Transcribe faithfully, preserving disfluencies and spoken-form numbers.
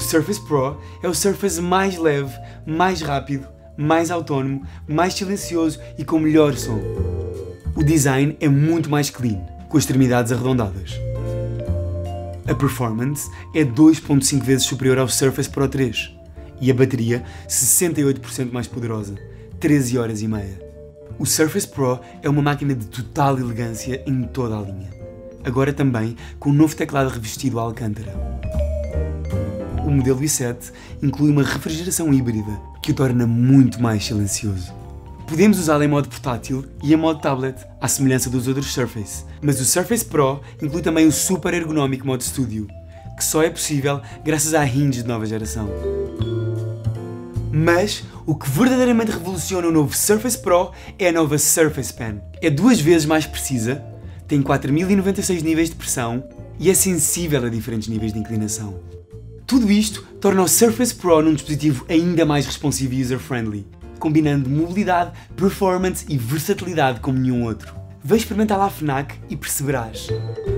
Surface Pro é o Surface mais leve, mais rápido, mais autónomo, mais silencioso e com melhor som. O design é muito mais clean, com extremidades arredondadas. A performance é dois vírgula cinco vezes superior ao Surface Pro três e a bateria sessenta e oito por cento mais poderosa, treze horas e meia. O Surface Pro é uma máquina de total elegância em toda a linha. Agora também com um novo teclado revestido a alcântara. O modelo i sete inclui uma refrigeração híbrida que o torna muito mais silencioso. Podemos usá-lo em modo portátil e em modo tablet, à semelhança dos outros Surface, mas o Surface Pro inclui também o super ergonómico modo Studio, que só é possível graças à hinge de nova geração. Mas o que verdadeiramente revoluciona o novo Surface Pro é a nova Surface Pen. É duas vezes mais precisa, tem quatro mil e noventa e seis níveis de pressão e é sensível a diferentes níveis de inclinação. Tudo isto torna o Surface Pro num dispositivo ainda mais responsivo e user-friendly, combinando mobilidade, performance e versatilidade como nenhum outro. Vem experimentá-lo à FNAC e perceberás.